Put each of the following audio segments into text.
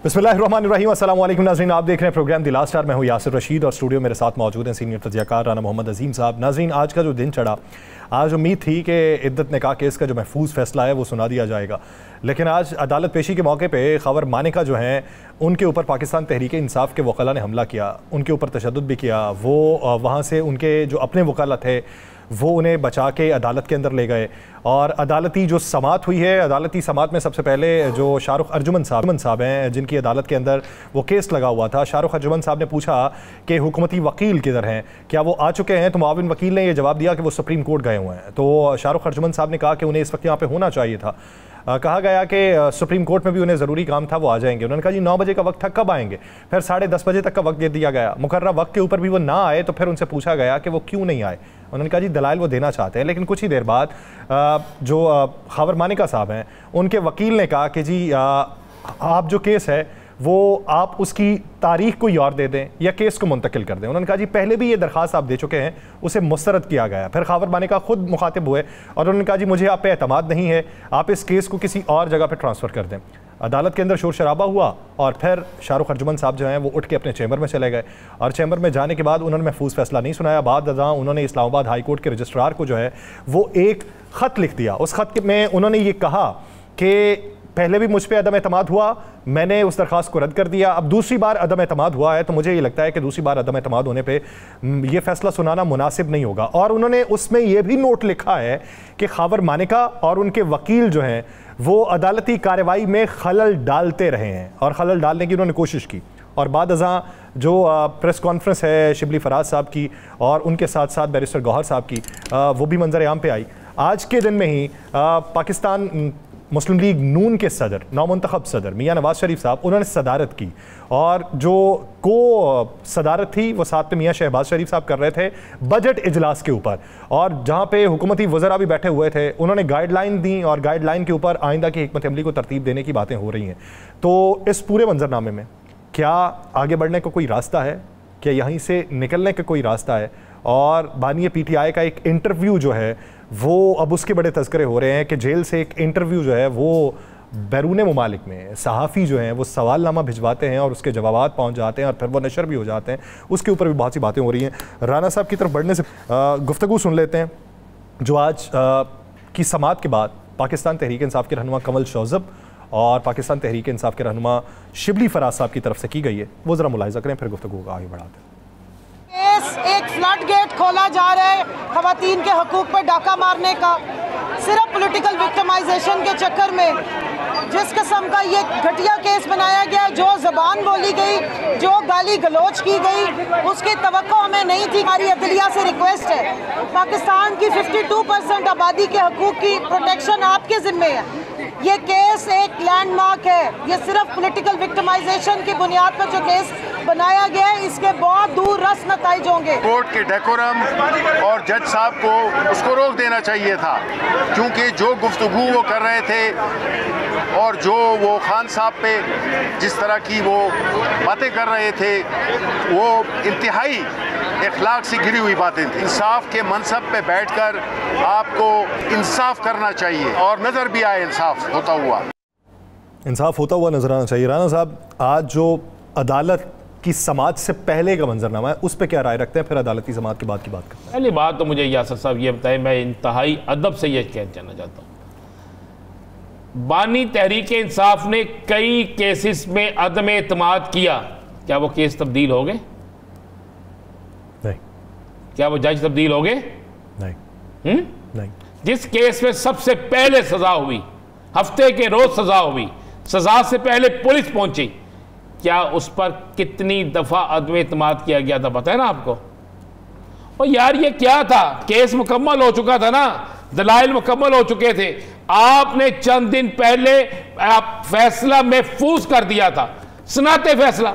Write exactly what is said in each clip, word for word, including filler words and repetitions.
बिस्मिल्लाहिर्रहमानिर्रहीम, अस्सलाम वालेकुम नाज़रीन, आप देख रहे हैं प्रोग्राम द लास्ट आवर। मैं हूँ यासिर रशीद और स्टूडियो मेरे साथ मौजूद हैं सीनियर तज्ज़ियाकार राना मोहम्मद अजीम साहब। नाज़रीन, आज का जो दिन चढ़ा, आज उम्मीद थी कि इद्दत निकाह केस का जो महफूज फैसला है वो सुना दिया जाएगा, लेकिन आज अदालत पेशी के मौके पे खबर मानिका जो हैं उनके ऊपर पाकिस्तान तहरीक इंसाफ के वकला ने हमला किया, उनके ऊपर तशद्दुद भी किया। वो वहाँ से उनके जो अपने वकला थे वो उन्हें बचा के अदालत के अंदर ले गए और अदालती जो समात हुई है, अदालती समात में सबसे पहले जो शाहरुख अर्जुमन साहब साहब हैं जिनकी अदालत के अंदर वो केस लगा हुआ था, शाहरुख अर्जुमन साहब ने पूछा कि हुकूमती वकील किधर हैं, क्या वो आ चुके हैं? तो मुआविन वकील ने यह जवाब दिया कि वो सुप्रीम कोर्ट गए हुए हैं। तो शाहरुख अर्जुमन साहब ने कहा कि उन्हें इस वक्त यहाँ पर होना चाहिए था। आ, कहा गया कि सुप्रीम कोर्ट में भी उन्हें ज़रूरी काम था, वो आ जाएंगे। उन्होंने कहा जी नौ बजे का वक्त था, कब आएंगे? फिर साढ़े दस बजे तक का वक्त दे दिया गया। मुकर्रर वक्त के ऊपर भी वो ना आए तो फिर उनसे पूछा गया कि वो क्यों नहीं आए। उन्होंने कहा जी दलाइल वो देना चाहते हैं। लेकिन कुछ ही देर बाद आ, जो खबर मानिका साहब हैं उनके वकील ने कहा कि जी आ, आप जो केस है वो आप उसकी तारीख कोई और दे दें या केस को मुंतकिल कर दें। उन्होंने कहा जी पहले भी ये दरख्वास्त आप दे चुके हैं, उसे मुस्तरद किया गया। फिर खबर मानिका खुद मुखातिब हुए और उन्होंने कहा जी मुझे आप पे एतमाद नहीं है, आप इस केस को किसी और जगह पर ट्रांसफ़र कर दें। अदालत के अंदर शोर शराबा हुआ और फिर शाहरुख अर्जुमन साहब जो हैं वो उठ के अपने चैम्बर में चले गए और चैम्बर में जाने के बाद उन्होंने महफूज फैसला नहीं सुनाया। बाद अज़ां उन्होंने इस्लामाबाद हाई कोर्ट के रजिस्ट्रार को जो है वो एक ख़त लिख दिया। उस ख़त में उन्होंने ये कहा कि पहले भी मुझ पर अदम एतमाद हुआ, मैंने उस दरख्वास्त को रद्द कर दिया, अब दूसरी बार अदम एतमाद हुआ है तो मुझे ये लगता है कि दूसरी बार अदम एतमाद होने पे ये फैसला सुनाना मुनासिब नहीं होगा। और उन्होंने उसमें यह भी नोट लिखा है कि खबर मानिका और उनके वकील जो हैं वो अदालती कार्रवाई में खलल डालते रहे हैं और खलल डालने की उन्होंने कोशिश की। और बाद अज़ां जो प्रेस कॉन्फ्रेंस है शिबली फराज साहब की और उनके साथ साथ बैरिस्टर गौहर साहब की, वो भी मंजर आम पे आई। आज के दिन में ही पाकिस्तान मुस्लिम लीग नून के सदर, नौमुंतखब सदर मियाँ नवाज शरीफ साहब, उन्होंने सदारत की और जो को सदारत थी वो साथ में मियाँ शहबाज शरीफ साहब कर रहे थे बजट इजलास के ऊपर। और जहाँ पे हुकूमती वज़रा भी बैठे हुए थे, उन्होंने गाइडलाइन दी और गाइडलाइन के ऊपर आइंदा की हिकमत अमली को तरतीब देने की बातें हो रही हैं। तो इस पूरे मंजरनामे में क्या आगे बढ़ने का कोई रास्ता है? क्या यहीं से निकलने का कोई रास्ता है? और बानिए पी टी आई का एक इंटरव्यू जो है वो अब उसके बड़े तज़किरे हो रहे हैं कि जेल से एक इंटरव्यू जो है वो बैरून ममालिक में सहाफ़ी जो हैं वो सवालनामा भिजवाते हैं और उसके जवाब पहुंच जाते हैं और फिर वो नशर भी हो जाते हैं। उसके ऊपर भी बहुत सी बातें हो रही हैं। राना साहब की तरफ बढ़ने से गुफ्तगू सुन लेते हैं जो आज आ, की समात के बाद पाकिस्तान तहरीक इंसाफ के रहनुमा कमल शौज़ब और पाकिस्तान तहरीक इंसाफ के रहनुमा शिबली फराज साहब की तरफ से की गई है, वो ज़रा मुलाहिज़ा करें, फिर गुफ्तगू को आगे बढ़ाते हैं। एक फ्लड गेट खोला जा रहा है खवातीन के हकूक पर डाका मारने का, सिर्फ पॉलिटिकल विक्टिमाइजेशन के चक्कर में जिस किस्म का ये घटिया केस बनाया गया, जो ज़बान बोली गई, जो गाली गलोच की गई, उसकी तवक्को हमें नहीं थी। हमारी अदलिया से रिक्वेस्ट है, पाकिस्तान की बावन परसेंट आबादी के हकूक की प्रोटेक्शन आपके ज़िम्मे है। ये केस एक लैंडमार्क है, ये सिर्फ पॉलिटिकल विक्टिमाइजेशन की बुनियाद पर जो केस बनाया गया है इसके बहुत दूर रस नताइज होंगे। कोर्ट के डेकोरम और जज साहब को उसको रोक देना चाहिए था, क्योंकि जो गुफ्तगू वो कर रहे थे और जो वो खान साहब पे जिस तरह की वो बातें कर रहे थे वो इंतहाई इखलाक से घिरी हुई बातें थी। इंसाफ के मनसब पे बैठकर आपको इंसाफ करना चाहिए और नज़र भी आए इंसाफ होता हुआ इंसाफ होता हुआ नजर आना चाहिए। राना साहब, आज जो अदालत की समात से पहले का मंजरनामा है उस पर क्या राय रखते हैं, फिर अदालती समात के बाद की बात करते हैं। पहली बात तो मुझे यासर साहब ये बताएं, मैं इंतहाई अदब से यह कहना जानना चाहता हूँ, बानी तहरीक इंसाफ ने कई केसेस में अदम एतमाद किया, क्या वो केस तब्दील हो गए? नहीं। क्या वो जज तब्दील हो गए? नहीं। हुँ? नहीं। जिस केस में सबसे पहले सजा हुई, हफ्ते के रोज सजा हुई, सजा से पहले पुलिस पहुंची, क्या उस पर कितनी दफा अदम एतमाद किया गया था पता है ना आपको? और यार ये क्या था, केस मुकम्मल हो चुका था ना, दलाइल मुकम्मल हो चुके थे, आपने चंद दिन पहले आप फैसला महफूज कर दिया था, सुनाते फैसला।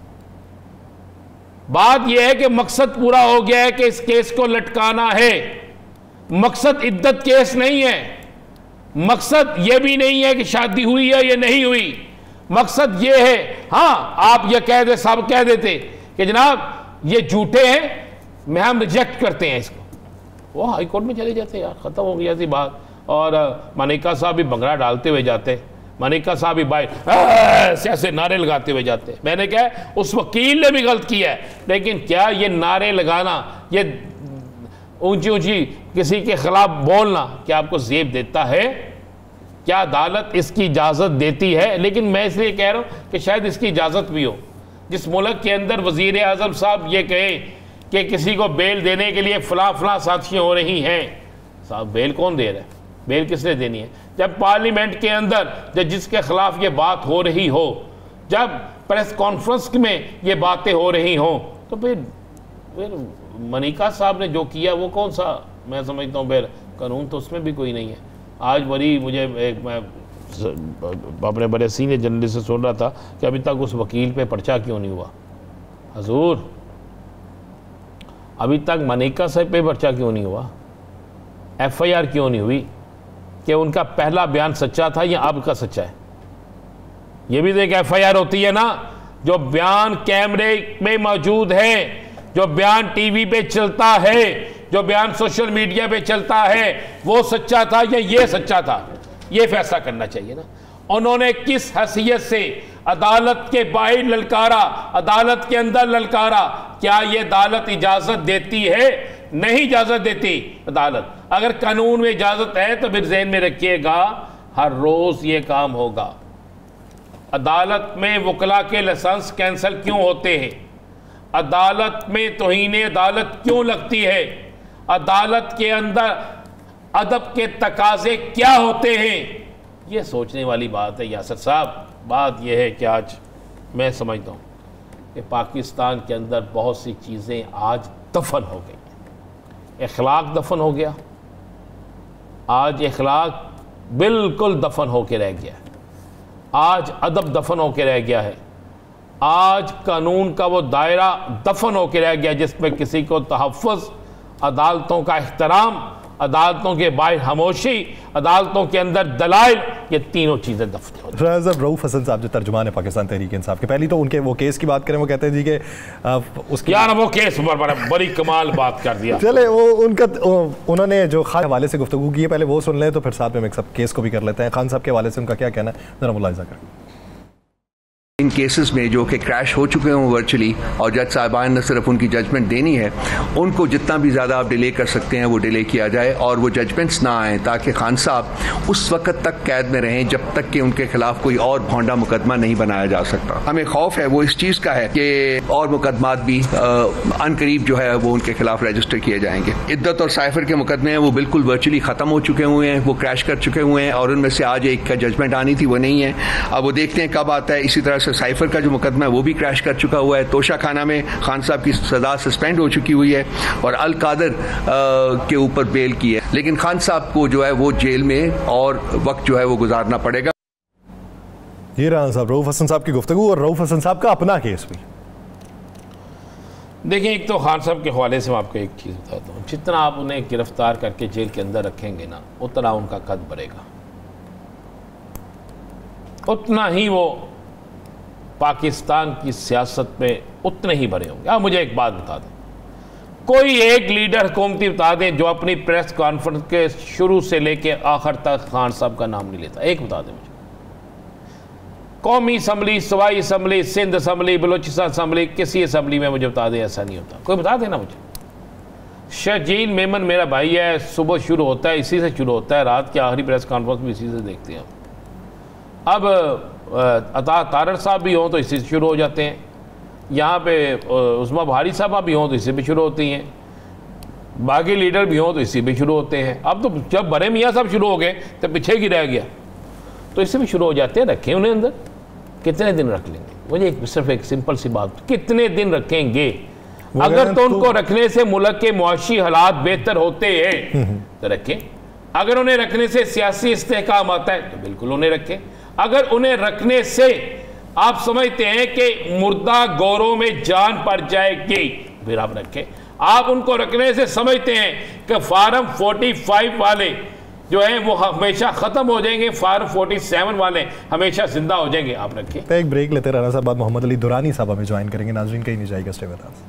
बात यह है कि मकसद पूरा हो गया है कि इस केस को लटकाना है। मकसद इद्दत केस नहीं है, मकसद यह भी नहीं है कि शादी हुई है या नहीं हुई, मकसद ये है, हाँ आप ये कह दे, सब कह देते कि जनाब ये झूठे हैं, मैं हम रिजेक्ट करते हैं इसको, वो हाई कोर्ट में चले जाते यार, ख़त्म हो गई ऐसी बात। और मानिका साहब भी भंगड़ा डालते हुए जाते, मनिका साहब ही बाहर ऐसे ऐसे नारे लगाते हुए जाते हैं। मैंने कहा उस वकील ने भी गलत किया है, लेकिन क्या ये नारे लगाना, ये ऊंची ऊंची किसी के खिलाफ बोलना, क्या आपको जेब देता है? क्या अदालत इसकी इजाज़त देती है? लेकिन मैं इसलिए कह रहा हूँ कि शायद इसकी इजाज़त भी हो। जिस मुल्क के अंदर वज़ीर आज़म साहब ये कहें कि किसी को बेल देने के लिए फला फला साजिशें हो रही हैं, साहब बेल कौन दे रहा है? बेल किसने देनी है? जब पार्लियामेंट के अंदर जब जिसके खिलाफ ये बात हो रही हो, जब प्रेस कॉन्फ्रेंस में ये बातें हो रही हों, तो फिर फिर मनिका साहब ने जो किया वो कौन सा, मैं समझता हूँ फिर कानून तो उसमें भी कोई नहीं है। आज बड़ी मुझे एक मैं अपने बड़े सीनियर जर्नलिस्ट से सुन रहा था कि अभी तक उस वकील पे पर्चा क्यों नहीं हुआ। हजूर, अभी तक मनिका साहब पे पर्चा क्यों नहीं हुआ? एफ आई आर क्यों नहीं हुई कि उनका पहला बयान सच्चा था या अब का सच्चा है? ये भी तो एक एफ आई आर होती है ना। जो बयान कैमरे में मौजूद है, जो बयान टीवी पे चलता है, जो बयान सोशल मीडिया पे चलता है, वो सच्चा था या ये सच्चा था? ये फैसला करना चाहिए ना। उन्होंने किस हैसियत से अदालत के बाहर ललकारा, अदालत के अंदर ललकारा? क्या ये अदालत इजाजत देती है? नहीं इजाजत देती अदालत। अगर कानून में इजाजत है तो फिर ज़हन में रखिएगा हर रोज ये काम होगा। अदालत में वकला के लाइसेंस कैंसिल क्यों होते हैं? अदालत में तौहीन अदालत क्यों लगती है? अदालत के अंदर अदब के तकाजे क्या होते हैं? ये सोचने वाली बात है यासिर साहब। बात यह है कि आज मैं समझता हूँ कि पाकिस्तान के अंदर बहुत सी चीज़ें आज दफन हो गई। इखलाक दफन हो गया, आज इखलाक बिल्कुल दफन होके रह गया है। आज अदब दफन होके रह गया है। आज कानून का वो दायरा दफन होके रह गया जिसमें किसी को तहफ़्फ़ुज़, अदालतों का एहतराम, अदालतों के बाहर खामोशी, अदालतों के अंदर दलाइल, ये तीनों चीज़ें दफन हो गई। रज़ब रऊफ़ हसन साहब जो तर्जुमान है पाकिस्तान तहरीक इंसाफ के, पहली तो उनके वो केस की बात करें, वो कहते हैं जी कि उसकी यार वो केस पर बड़ी कमाल बात कर दिया। चले वो उनका उन्होंने जो खान हवाले से गुफ्तगू की है, पहले वो सुन लें तो फिर साथ में मिक्सअप केस को भी कर लेते हैं। खान साहब के हवाले से उनका क्या कहना है, ज़रा मुलाहिज़ा करें। इन केसेस में जो कि क्रैश हो चुके हों वर्चुअली, और जज साहिबान ने सिर्फ उनकी जजमेंट देनी है, उनको जितना भी ज़्यादा आप डिले कर सकते हैं वो डिले किया जाए और वो जजमेंट्स ना आएँ, ताकि खान साहब उस वक्त तक कैद में रहें जब तक कि उनके खिलाफ कोई और भोंडा मुकदमा नहीं बनाया जा सकता। हमें खौफ है वो इस चीज़ का है कि और मुकदमात भी अनकरीब जो है वो उनके खिलाफ रजिस्टर किए जाएंगे। इद्दत और साइफर के मुकदमे हैं वो बिल्कुल वर्चुअली ख़त्म हो चुके हुए हैं, वो क्रैश कर चुके हुए हैं और उनमें से आज एक का जजमेंट आनी थी वो नहीं है। अब वो देखते हैं कब आता है। इसी तरह साइफर का जो मुकदमा है वो भी क्रैश कर चुका हुआ है। तोशा खाना में खान साहब की सजा सस्पेंड हो चुकी हुई है और अल कादर के ऊपर बेल की है, लेकिन खान साहब को जो है वो जेल में और वक्त जो है वो गुजारना पड़ेगा। ये रहा साहब रऊफ़ हसन साहब की गुफ्तगू, और रऊफ़ हसन साहब का अपना केस भी। देखिए, एक तो खान साहब के हवाले से मैं आपको एक चीज़ बताता हूँ, जितना आप उन्हें गिरफ्तार करके जेल के अंदर रखेंगे ना, उतना उनका कद बढ़ेगा, उतना ही वो पाकिस्तान की सियासत में उतने ही बड़े होंगे। आप मुझे एक बात बता दें, कोई एक लीडर हुकूमती बता दें जो अपनी प्रेस कॉन्फ्रेंस के शुरू से लेके आखिर तक खान साहब का नाम नहीं लेता। एक बता दें मुझे। कौमी असम्बली, सूबाई assembly, Sindh assembly, Balochistan assembly, किसी असम्बली में मुझे बता दें ऐसा नहीं होता। कोई बता देना मुझे। शजील मेमन मेरा भाई है, सुबह शुरू होता है इसी से शुरू होता है, रात की आखिरी प्रेस कॉन्फ्रेंस भी इसी से देखते हैं। अब अता तारड़ साहब भी हों तो इसी से शुरू हो जाते हैं, यहाँ पे उस्मा भारी साहब भी हों तो इससे भी शुरू होती हैं, बाकी लीडर भी हों तो इससे भी शुरू होते हैं। अब तो जब बड़े मियाँ साहब शुरू हो गए तो पीछे की रह गया, तो इससे भी शुरू हो जाते हैं। रखें उन्हें अंदर, कितने दिन रख लेंगे? मुझे एक सिर्फ एक सिंपल सी बात, कितने दिन रखेंगे? अगर तो उनको रखने से मुल्क के मुआशी हालात बेहतर होते हैं तो रखें, अगर उन्हें रखने से सियासी इस्तेहकाम आता है तो बिल्कुल उन्हें रखें। अगर उन्हें रखने से आप समझते हैं कि मुर्दा गौरों में जान पड़ जाएगी, फिर आप रखें। आप उनको रखने से समझते हैं कि फार्म पैंतालीस वाले जो हैं वो हमेशा ख़त्म हो जाएंगे, फार्म सैंतालीस वाले हमेशा जिंदा हो जाएंगे, आप रखें। तो एक ब्रेक लेते रहना साहब, बाद मोहम्मद अली दुरानी साहब हमें ज्वाइन करेंगे। नाज़रीन कहीं नहीं जाएगा, स्टे विद अस।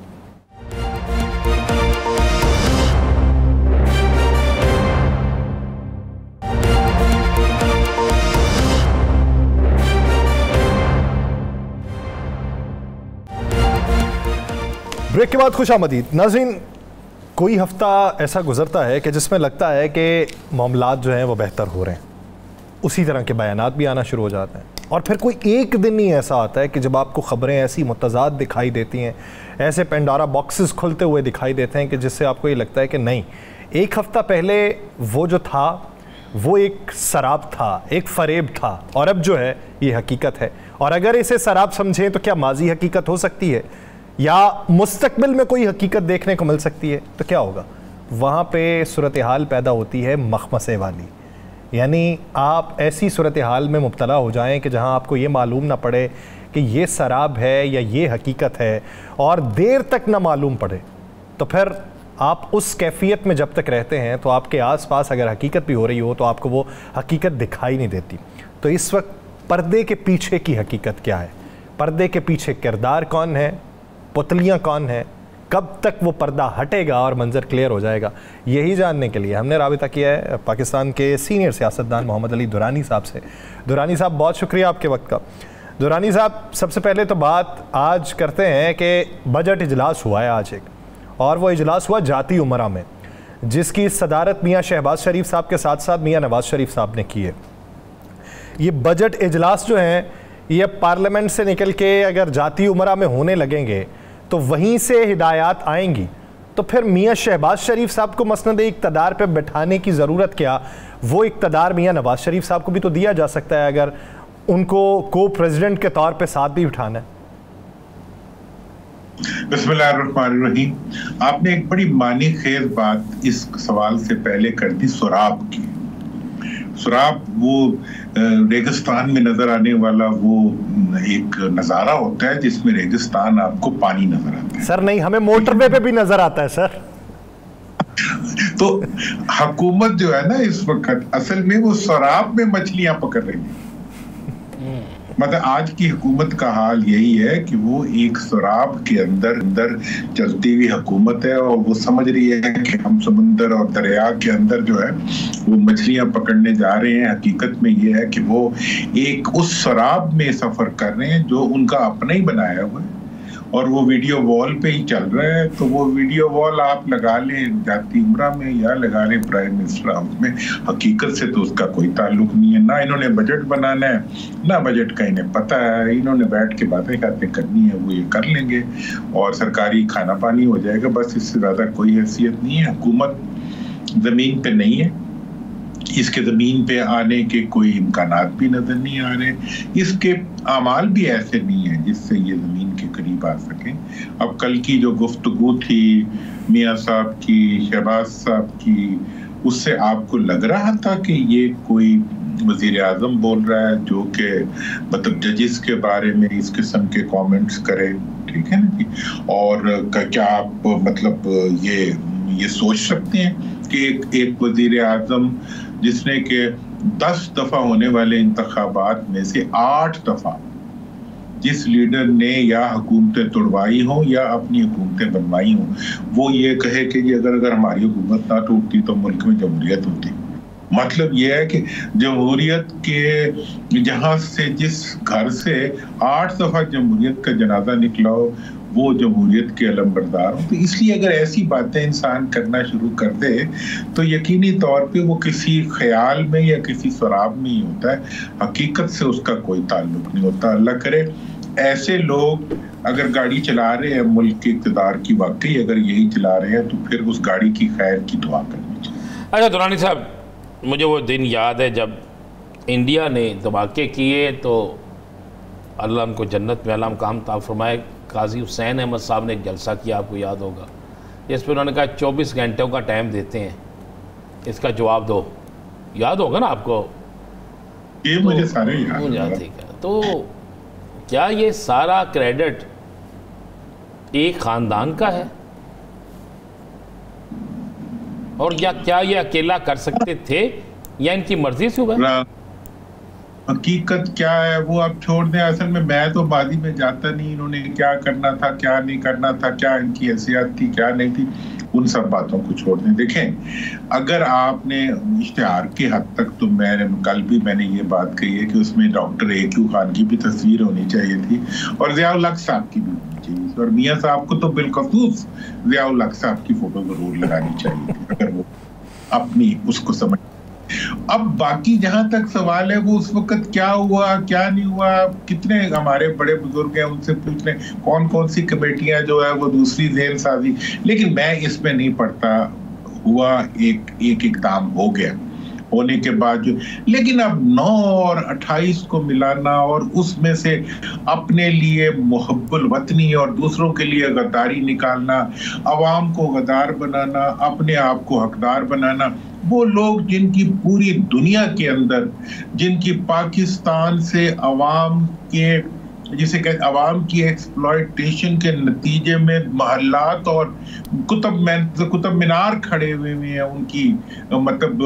ब्रेक के बाद खुश आमदीद नाज़रीन। कोई हफ्ता ऐसा गुजरता है कि जिसमें लगता है कि मामलात जो हैं वो बेहतर हो रहे हैं, उसी तरह के बयानात भी आना शुरू हो जाते हैं, और फिर कोई एक दिन ही ऐसा आता है कि जब आपको ख़बरें ऐसी मुतज़ाद दिखाई देती हैं, ऐसे पेंडोरा बॉक्सेस खुलते हुए दिखाई देते हैं कि जिससे आपको ये लगता है कि नहीं, एक हफ़्ता पहले वो जो था वो एक शराब था, एक फ़रेब था, और अब जो है ये हकीकत है। और अगर इसे शराब समझें तो क्या माजी हकीकत हो सकती है, या मुस्तकबिल में कोई हकीकत देखने को मिल सकती है? तो क्या होगा? वहाँ पे सूरत हाल पैदा होती है मखमसे वाली, यानी आप ऐसी सूरत हाल में मुब्तला हो जाएं कि जहाँ आपको ये मालूम ना पड़े कि ये शराब है या ये हकीकत है, और देर तक ना मालूम पड़े, तो फिर आप उस कैफियत में जब तक रहते हैं तो आपके आसपास अगर हकीकत भी हो रही हो तो आपको वो हकीकत दिखाई नहीं देती। तो इस वक्त पर्दे के पीछे की हकीकत क्या है, पर्दे के पीछे किरदार कौन है, पुतलियाँ कौन है, कब तक वो पर्दा हटेगा और मंजर क्लियर हो जाएगा, यही जानने के लिए हमने राबिता किया है पाकिस्तान के सीनियर सियासतदान मोहम्मद अली दुरानी साहब से। दुरानी साहब, बहुत शुक्रिया आपके वक्त का। दुरानी साहब, सबसे पहले तो बात आज करते हैं कि बजट इजलास हुआ है आज एक, और वो इजलास हुआ जाती उमरा में, जिसकी सदारत मियाँ शहबाज शरीफ साहब के साथ साथ मियाँ नवाज शरीफ साहब ने की है। ये बजट इजलास जो हैं ये पार्लियामेंट से निकल के अगर जाती उमरा में होने लगेंगे तो वहीं से हिदायत आएंगी, तो फिर मियाँ शहबाज शरीफ साहब को मसनद इक़्तिदार पे बैठाने की ज़रूरत क्या? वो इक़्तिदार मियाँ नवाज शरीफ साहब को भी तो दिया जा सकता है अगर उनको को प्रेसिडेंट के तौर पे साथ भी उठाना है। बिस्मिल्लाहिर्रहमानिर्रहीम। आपने एक बड़ी मानी खेज बात इस सवाल से पहले कर दी, शराब की। शराब वो रेगिस्तान में नजर आने वाला वो एक नजारा होता है जिसमें रेगिस्तान आपको पानी नजर आता है। सर नहीं, हमें मोटरवे पे भी नजर आता है सर। तो हुकूमत जो है ना इस वक्त असल में वो शराब में मछलियां पकड़ रही है। मतलब आज की हुकूमत का हाल यही है कि वो एक शराब के अंदर अंदर चलती हुई हुकूमत है, और वो समझ रही है कि हम समुंदर और दरिया के अंदर जो है वो मछलियां पकड़ने जा रहे हैं। हकीकत में ये है कि वो एक उस शराब में सफर कर रहे हैं जो उनका अपना ही बनाया हुआ है, और वो वीडियो वॉल पे ही चल रहा है। तो वो वीडियो वॉल आप लगा लें जाती उमरा में या लगा लें प्राइम मिनिस्टर हाउस में, हकीकत से तो उसका कोई ताल्लुक नहीं है। ना इन्होंने बजट बनाना है, ना बजट का इन्हें पता है। इन्होंने बैठ के बातें बातें करनी है, वो ये कर लेंगे और सरकारी खाना पानी हो जाएगा, बस इससे ज्यादा कोई हैसियत नहीं है। हुकूमत जमीन पे नहीं है, इसके ज़मीन पे आने के कोई इम्कानात भी नजर नहीं आ रहे, इसके आमाल भी ऐसे नहीं है जिससे ये ज़मीन के करीब आ सके। अब कल की जो गुफ्तगू थी मियाँ साहब की, शहबाज साहब की, उससे आपको लग रहा था कि ये कोई वज़ीर आज़म बोल रहा है जो कि मतलब जजिस के बारे में इस किस्म के कमेंट्स करे, ठीक है ना जी। और क्या आप मतलब ये ये सोच सकते हैं कि एक, एक वज़ीर आज़म जिसने के दस दफा होने वाले इंतखाबात में से आठ दफा जिस लीडर ने या हुकूमतें तोड़वाई हो या अपनी हुकूमतें बनवाई हो, वो ये कहे कि ये अगर अगर हमारी हुकूमत ना टूटती तो मुल्क में जमहूरियत होती। मतलब ये है कि जमहूरियत के जहां से जिस घर से आठ दफा जमहूरियत का जनाजा निकला हो वो जमहूरियत के अलमबरदार हो। तो इसलिए अगर ऐसी बातें इंसान करना शुरू कर दे तो यकीनी तौर पे वो किसी ख्याल में या किसी शराब में ही होता है, हकीकत से उसका कोई ताल्लुक नहीं होता। अल्लाह करे ऐसे लोग अगर गाड़ी चला रहे हैं मुल्क के इक़्तिदार की, वाकई अगर यही चला रहे हैं तो फिर उस गाड़ी की खैर की दुआ करनी चाहिए। अच्छा दुरानी साहब, मुझे वो दिन याद है जब इंडिया ने धमाके किए तो अल्लाह उनको जन्नत में अला मकाम ता फरमाए, काजी हुसैन अहमद साहब ने एक जलसा किया, आपको याद होगा, जिस पर उन्होंने कहा चौबीस घंटों का टाइम देते हैं, इसका जवाब दो। याद होगा ना आपको? ये तो मुझे सारे याद है। ठीक है, तो क्या ये सारा क्रेडिट एक खानदान का है, और या क्या ये अकेला कर सकते थे या इनकी मर्जी से हुआ? हकीकत क्या है वो आप छोड़ दें। असल में मैं तो बाजी में जाता नहीं, इन्होंने क्या करना था क्या नहीं करना था, क्या इनकी हैसियत थी क्या नहीं थी, उन सब बातों को छोड़ दें। देखें, अगर आपने इश्तिहार के हद तक, तो मैंने कल भी मैंने ये बात कही है कि उसमें डॉक्टर ए क्यू खान की भी तस्वीर होनी चाहिए थी और ज़िया उल हक साहब की भी होनी चाहिए और मियां साहब को तो बिलखसूस ज़ियाउल हक साहब की फोटो जरूर लगानी चाहिए अगर वो अपनी उसको समझ। अब बाकी जहां तक सवाल है वो उस वक्त क्या हुआ क्या नहीं हुआ, कितने हमारे बड़े बुजुर्ग हैं उनसे पूछ लें कौन कौन सी कमेटियां जो है वो दूसरी जेल साजी, लेकिन मैं इसमें नहीं पढ़ता। हुआ एक एक इकदाम हो गया, होने के बाद जो, लेकिन अब नौ और अट्ठाईस को मिलाना और उसमें से अपने लिए मुहब्बुल वतनी और दूसरों के लिए गद्दारी निकालना, अवाम को गद्दार बनाना, अपने आप को हकदार बनाना, वो लोग जिनकी पूरी दुनिया के अंदर, जिनकी पाकिस्तान से अवाम के, जिसे कहते अवाम की एक्सप्लॉयटेशन के नतीजे में महल्लात और कुतुब कुतुब मीनार खड़े हुए हैं उनकी मतलब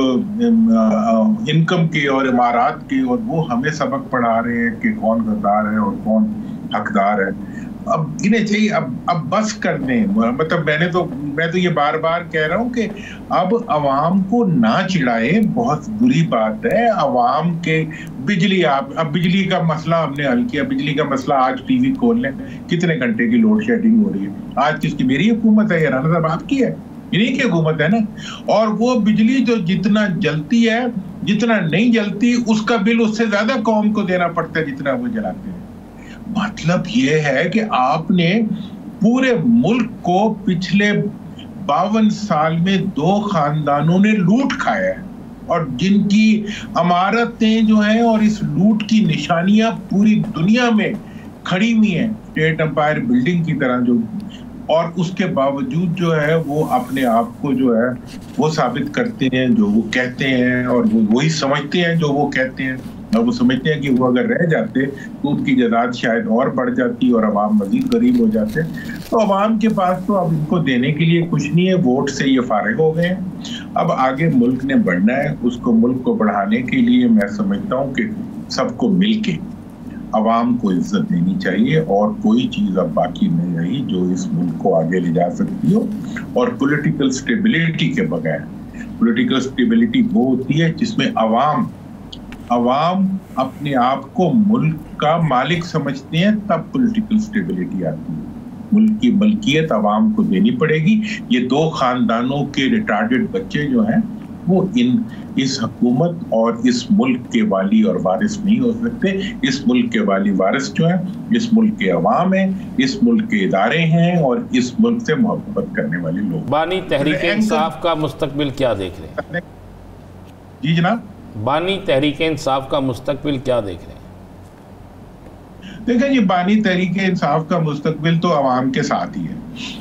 इनकम के और इमारात के, और वो हमें सबक पढ़ा रहे हैं कि कौन गद्दार है और कौन हकदार है। अब इन्हें चाहिए अब अब बस कर दें। मतलब मैंने तो मैं तो ये बार बार कह रहा हूँ कि अब अवाम को ना चिढ़ाए, बहुत बुरी बात है। अवाम के बिजली, आप अब बिजली का मसला हमने हल किया, बिजली का मसला आज टीवी खोल लें कितने घंटे की लोड शेडिंग हो रही है। आज किसकी, मेरी हुकूमत है या राना साहब आपकी है? इन्हीं की हुकूमत है ना। और वो बिजली जो जितना जलती है, जितना नहीं जलती, उसका बिल उससे ज्यादा कौम को देना पड़ता है जितना वो जलाते हैं। मतलब ये है कि आपने पूरे मुल्क को पिछले बावन साल में दो खानदानों ने लूट खाया है, और जिनकी इमारतें जो हैं और इस लूट की निशानियां पूरी दुनिया में खड़ी हुई हैं, स्टेट एम्पायर बिल्डिंग की तरह जो, और उसके बावजूद जो है वो अपने आप को जो है वो साबित करते हैं जो वो कहते हैं, और वो वही समझते हैं जो वो कहते हैं, और वो समझते हैं कि वो अगर रह जाते तो उनकी जायदाद शायद और बढ़ जाती और अवाम मजीद गरीब हो जाते। तो अवाम के पास तो अब इनको देने के लिए कुछ नहीं है, वोट से ये फारिग हो गए हैं। अब आगे मुल्क ने बढ़ना है, उसको मुल्क को बढ़ाने के लिए मैं समझता हूँ कि सबको मिलके अवाम को इज्जत देनी चाहिए, और कोई चीज अब बाकी नहीं रही जो इस मुल्क को आगे ले जा सकती हो। और पॉलिटिकल स्टेबिलिटी के बगैर, पॉलिटिकल स्टेबिलिटी वो होती है जिसमें अवाम अवाम अपने आप को मुल्क का मालिक समझते हैं, तब पॉलिटिकल स्टेबिलिटी आती है। मुल्क की मलकियत अवाम को देनी पड़ेगी। ये दो खानदानों के रिटार्डेड बच्चे जो हैं वो इन इस हुकूमत और इस मुल्क के वाली और वारिस नहीं हो सकते। इस मुल्क के वाली वारिस जो है इस मुल्क के अवाम है, इस मुल्क के इदारे हैं, और इस मुल्क से मोहब्बत करने वाले लोग। बानी तहरीक इंसाफ का मुस्तकबिल क्या देख रहे हैं? जी जनाब, बानी तहरीक इंसाफ का मुस्तकबिल क्या देख रहे हैं? देखें जी, बानी तहरीक इंसाफ का मुस्तकबिल तो अवाम के साथ ही है।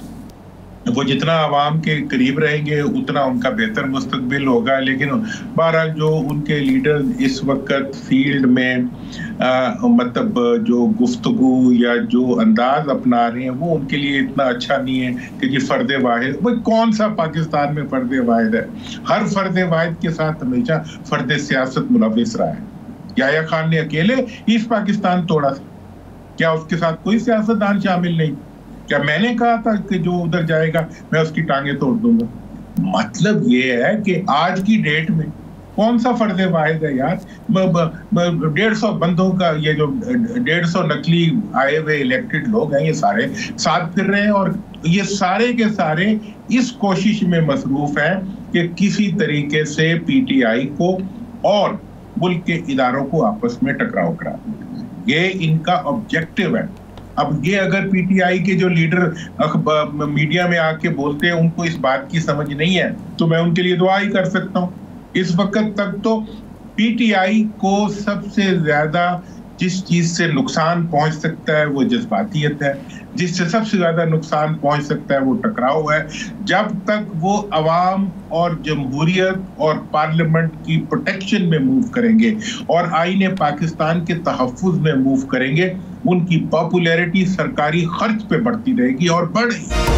वो जितना अवाम के करीब रहेंगे उतना उनका बेहतर मुस्तकबिल होगा। लेकिन बहरहाल जो उनके लीडर इस वक्त फील्ड में आ, मतलब जो गुफ्तगू या जो अंदाज अपना रहे हैं वो उनके लिए इतना अच्छा नहीं है कि जी फर्द वाहिद, भाई कौन सा पाकिस्तान में फर्द वाहिद है? हर फर्द वाहिद के साथ हमेशा फर्द सियासत मुलविस रहा है। याया खान ने अकेले ईस्ट पाकिस्तान तोड़ा था, क्या उसके साथ कोई सियासतदान शामिल नहीं? क्या मैंने कहा था कि जो उधर जाएगा मैं उसकी टांगे तोड़ दूंगा? मतलब ये है कि आज की डेट में कौन सा फर्ज वाहिद है यार? डेढ़ सौ बंदों का, ये जो डेढ़ सौ नकली आए हुए इलेक्टेड लोग हैं ये सारे साथ फिर रहे हैं, और ये सारे के सारे इस कोशिश में मसरूफ हैं कि किसी तरीके से पीटीआई को और मुल्क के इदारों को आपस में टकराव करा दें। ये इनका ऑब्जेक्टिव है। अब ये अगर पीटीआई के जो लीडर मीडिया में आके बोलते हैं उनको इस बात की समझ नहीं है तो मैं उनके लिए दुआ ही कर सकता हूँ। इस वक्त तक तो पीटीआई को सबसे ज्यादा जिस चीज से नुकसान पहुंच सकता है वो जज्बातियत है, जिससे सबसे ज्यादा नुकसान पहुंच सकता है वो टकराव है। जब तक वो अवाम और जमहूरियत और पार्लियामेंट की प्रोटेक्शन में मूव करेंगे और आईने पाकिस्तान के तहफ्फुज में मूव करेंगे, उनकी पॉपुलैरिटी सरकारी खर्च पे बढ़ती रहेगी और बढ़ेगी।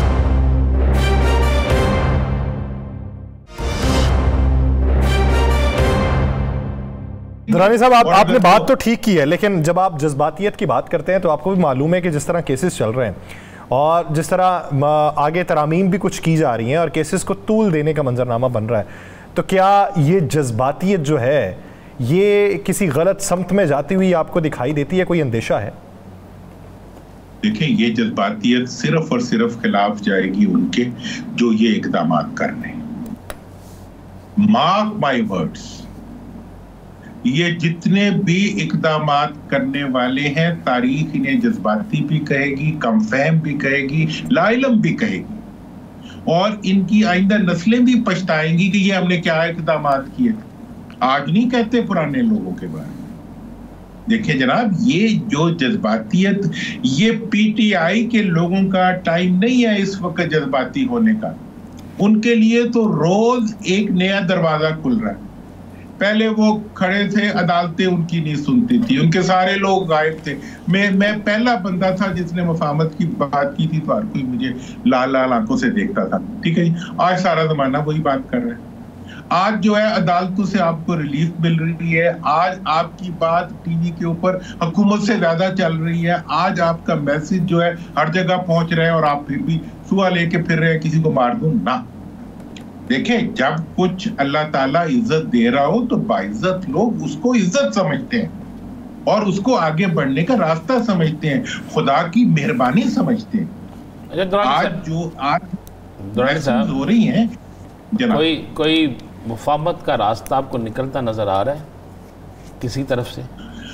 दुरानी साहब, आप आपने बात तो ठीक की है, लेकिन जब आप जज्बातियत की बात करते हैं तो आपको भी मालूम है कि जिस तरह केसेस चल रहे हैं और जिस तरह आगे तरामीम भी कुछ की जा रही हैं और केसेस को तूल देने का मंजरनामा बन रहा है, तो क्या ये जज्बातियत जो है ये किसी गलत समत में जाती हुई आपको दिखाई देती है? कोई अंदेशा है? देखिए, ये जज्बातियत सिर्फ और सिर्फ खिलाफ जाएगी उनके जो ये इकदाम कर रहे हैं। मार्क माई वर्ड्स, ये जितने भी इकदाम करने वाले हैं, तारीख इन्हें जज्बाती भी कहेगी, कमफहम भी कहेगी, लाइलम भी कहेगी, और इनकी आइंदा नस्लें भी पछताएंगी कि ये हमने क्या इकदाम किए थे। आज नहीं कहते पुराने लोगों के बारे में। देखिए जनाब, ये जो जज्बातियत, ये पीटीआई के लोगों का टाइम नहीं है इस वक्त जज्बाती होने का। उनके लिए तो रोज एक नया दरवाजा खुल रहा है। पहले वो खड़े थे, अदालतें उनकी नहीं सुनती थी, उनके सारे लोग गायब थे। मैं मैं पहला बंदा था जिसने मफाहमत की बात की थी, तो हर कोई मुझे लाल लाल आंखों से देखता था। ठीक है जी, आज सारा जमाना वही बात कर रहा है। आज जो है अदालतों से आपको रिलीफ मिल रही है। आज आपकी बात टीवी के ऊपर हुकूमत से ज्यादा चल रही है। आज आपका मैसेज जो है हर जगह पहुंच रहा है, और आप फिर भी सुआ लेके फिर रहे हैं किसी को मार दूं ना। देखें, जब कुछ अल्लाह ताला इज्जत दे रहा हो तो बाइज्जत लोग उसको इज्जत समझते हैं और उसको आगे बढ़ने का रास्ता समझते हैं, खुदा की मेहरबानी समझते हैं। आज जो आज हो रही है, कोई कोई मुफाहमत का रास्ता आपको निकलता नजर आ रहा है किसी तरफ से?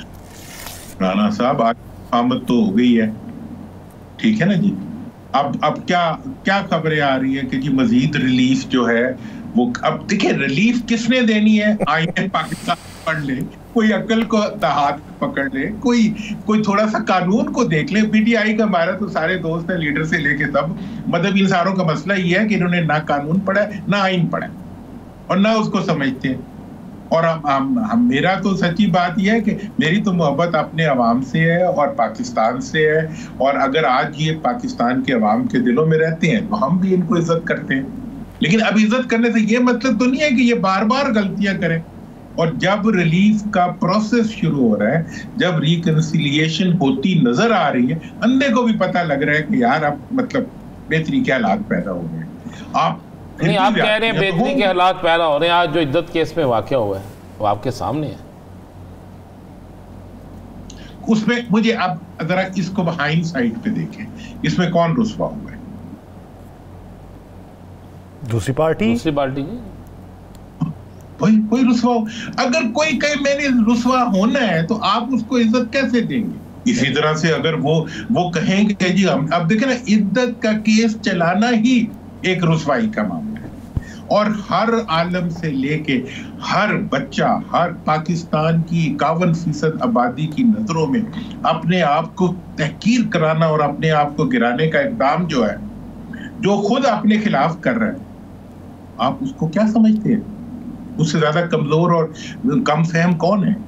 राना साहब, आज मुफाहमत तो हो गई है, ठीक है ना जी। अब अब क्या क्या खबरें आ रही है कि जी मजीद रिलीफ जो है वो, अब देखिए रिलीफ किसने देनी है? आईने पाकिस्तान पढ़ ले, कोई अकल को हाथ पकड़ ले, कोई कोई थोड़ा सा कानून को देख ले। पीटीआई का हमारा तो सारे दोस्त है, लीडर से लेके सब, मतलब इन सारों का मसला ये है कि इन्होंने ना कानून पढ़ा है, ना आइन पढ़ा है, और ना उसको समझते हैं। और हम, हम, हम मेरा तो सच्ची बात यह है कि मेरी तो मोहब्बत अपने अवाम से है और पाकिस्तान से है, और अगर आज ये पाकिस्तान के अवाम के दिलों में रहते हैं तो हम भी इनको इज्जत करते हैं। लेकिन अब इज्जत करने से ये मतलब तो नहीं है कि ये बार बार गलतियां करें। और जब रिलीफ का प्रोसेस शुरू हो रहा है, जब रिकंसिलिएशन होती नजर आ रही है, अंधे को भी पता लग रहा है कि यार अब मतलब बेहतरी के हालात पैदा हो गए। आप नहीं, आप कह रहे हैं बेहतरी के हालात पैदा हो रहे हैं। आज जो इद्दत केस में वाकया हुआ है वो आपके सामने है। उसमें मुझे आप जरा इसको हाइंड साइड पे देखें, इसमें कौन रुसवा हुआ है? दूसरी पार्टी दूसरी पार्टी कोई कोई रुसवा। अगर कोई कहे मैंने रुसवा होना है तो आप उसको इज्जत कैसे देंगे? इसी तरह से अगर वो वो कहेंगे कि जी हम, अब देखें ना, इज्जत का केस चलाना ही एक रुसवाई का मामला है, और हर आलम से लेके हर बच्चा, हर पाकिस्तान की इक्यावन फीसद आबादी की नजरों में अपने आप को तहकीर कराना और अपने आप को गिराने का इक़दाम जो है, जो खुद अपने खिलाफ कर रहा है, आप उसको क्या समझते हैं? उससे ज्यादा कमजोर और कम फहम कौन है?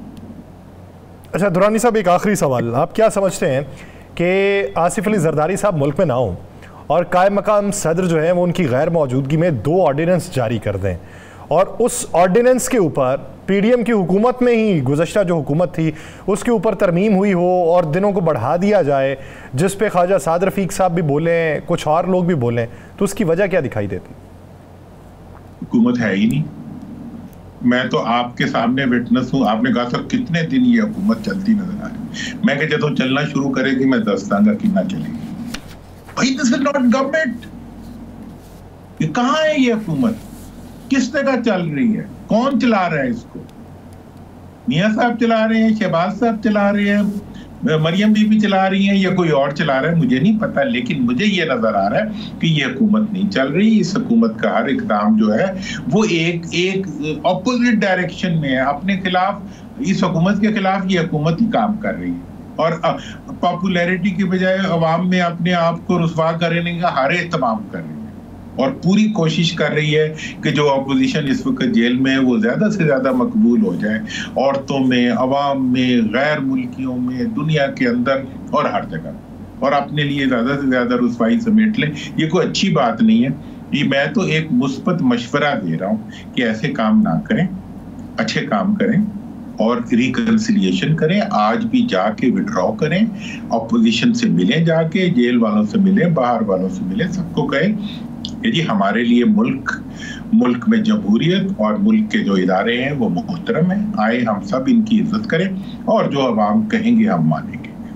अच्छा दुरानी साहब, एक आखिरी सवाल, आप क्या समझते हैं कि आसिफ अली जरदारी साहब मुल्क में ना हो और कायम मकाम सदर जो है वो उनकी गैर मौजूदगी में दो ऑर्डिनेंस जारी कर दें, और उस ऑर्डिनेंस के ऊपर पीडीएम की हुकूमत में ही गुज़श्ता जो हुकूमत थी उसके ऊपर तरमीम हुई हो और दिनों को बढ़ा दिया जाए, जिस पे ख्वाजा साद रफ़ीक साहब भी बोलें, कुछ और लोग भी बोलें, तो उसकी वजह क्या दिखाई देती? हुकूमत है ही नहीं। मैं तो आपके सामने विटनेस हूं। आपने कहा था कितने दिन ये हुकूमत चलती नजर आ रही, मैं कहता तो चलना शुरू करेगी, मैं दस दांगा कितना चलेगी। भाई दिस इज नॉट गवर्नमेंट। ये कहां है ये हुकूमत? किस जगह चल रही है? कौन चला रहा है इसको? मियां साहब चला रहे हैं, शहबाज साहब चला रहे हैं, मरियम बीबी चला रही हैं, या कोई और चला रहा है, मुझे नहीं पता। लेकिन मुझे ये नजर आ रहा है कि ये हुकूमत नहीं चल रही। इस हुकूमत का हर इकदाम जो है वो एक एक ऑपोजिट डायरेक्शन में है, अपने खिलाफ। इस हुकूमत के खिलाफ ये हुकूमत ही काम कर रही है, और पॉपुलैरिटी की बजाय अवाम में अपने आप को रुसवा करने का हर एहतमाम कर रही है, और पूरी कोशिश कर रही है कि जो अपोजिशन इस वक्त जेल में है वो ज्यादा से ज्यादा मकबूल हो जाए, औरतों में, अवाम में, गैर मुल्कियों में, दुनिया के अंदर और हर जगह, और अपने लिए ज्यादा से ज्यादा रुसवाई समेट लें। ये कोई अच्छी बात नहीं है। ये मैं तो एक मुस्बत मशवरा दे रहा हूँ कि ऐसे काम ना करें, अच्छे काम करें और रिकंसिलिएशन करें। आज भी जाके विड्रॉ करें, अपोजिशन से मिलें, जाके जेल वालों से मिलें, बाहर वालों से मिलें, सबको कहें कि जी हमारे लिए मुल्क मुल्क में जमहूरियत और मुल्क के जो इदारे हैं वो मोहतरम हैं, आए हम सब इनकी इज्जत करें, और जो अवाम कहेंगे हम मानेंगे।